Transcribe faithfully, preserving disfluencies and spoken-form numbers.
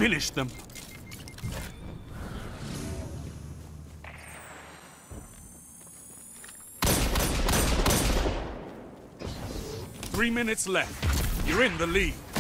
Finish them. Three minutes left. You're in the lead.